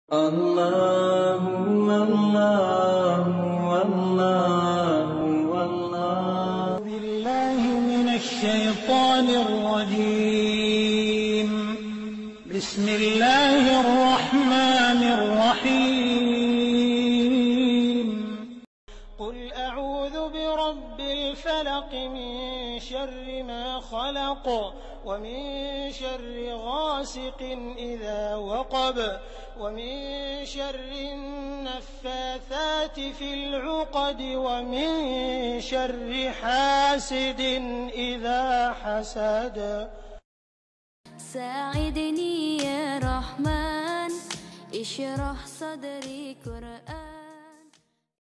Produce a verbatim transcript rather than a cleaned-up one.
الله الله الله الله بالله من الشيطان الرجيم. بسم الله الرحمن الرحيم. قل أعوذ برب الفلق من شر ما خلق ومن شر غاسق إذا وقب ومن شر النفاثات في العقد ومن شر حاسد إذا حسد. ساعدني يا رحمن اشرح صدري قرآن.